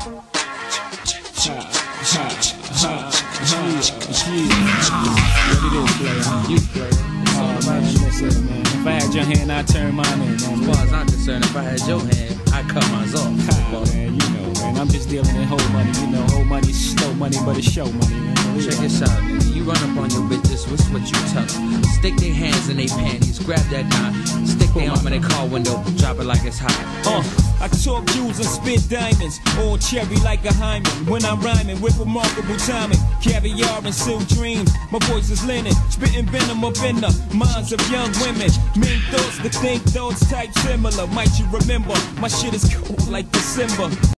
You player. Oh man, listen, man. If I had your hand, I'd turn mine in, man. As far as I'm concerned, if I had your hand, I'd cut mine off. Man, you know, man. I'm just dealing in whole money, you know. Whole money, slow money, but it's show money, man. Check this out, nigga. You run up on your bitches, what's what you tell them? Stick their hands in their panties, grab that knot, stick their arm in their car window, drop it like it's hot. I talk jewels and spit diamonds, all cherry like a hymen. When I'm rhyming with remarkable timing, caviar and silk dreams. My voice is linen, spitting venom up in the minds of young women. Mean thoughts to think thoughts type similar. Might you remember, my shit is cold like December.